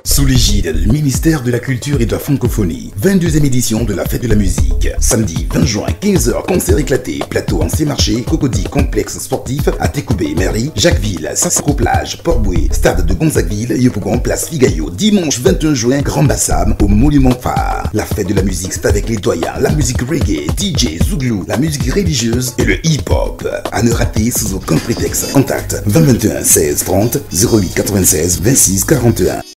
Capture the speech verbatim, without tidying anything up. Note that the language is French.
Sous l'égide du ministère de la Culture et de la Francophonie, vingt-deuxième édition de la Fête de la Musique. Samedi vingt juin, quinze heures, concert éclaté, plateau Ancien Marché, Cocody, complexe sportif à Técoubé, Mairie, Jacquesville, Sassacro-Plage, Port-Boué, stade de Gonzagueville, Yopougon, place Figayo. Dimanche vingt et un juin, Grand Bassam, au Monument Phare. La Fête de la Musique, c'est avec les doyens, la musique reggae, D J, Zouglou, la musique religieuse et le hip-hop. À ne rater sous aucun prétexte. Contact vingt vingt et un seize trente zéro huit quatre-vingt-seize vingt-six quarante et un.